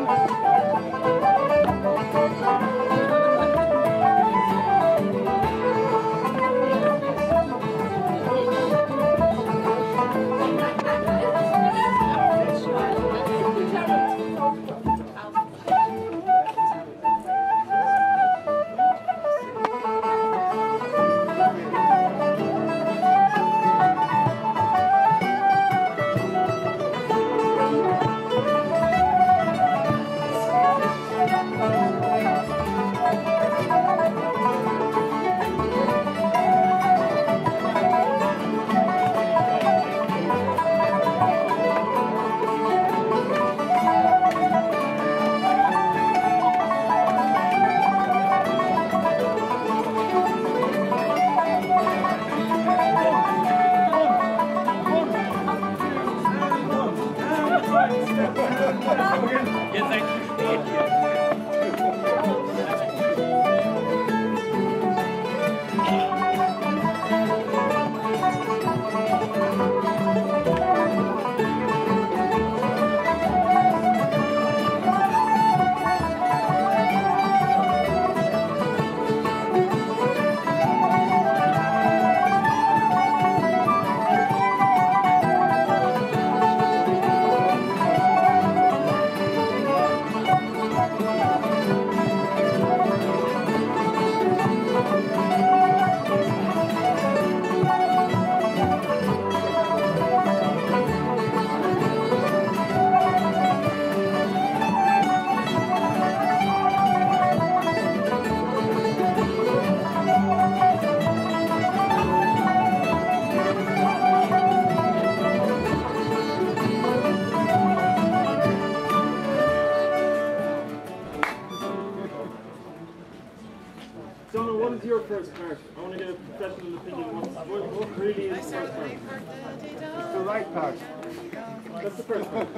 Donna, what is your first part? I want to get a professional opinion. What really is the first part? It's the right part. That's the first part.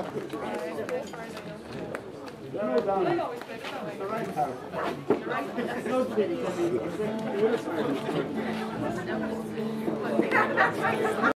No, Donna. It's the right part. It's not the big, it's the other side.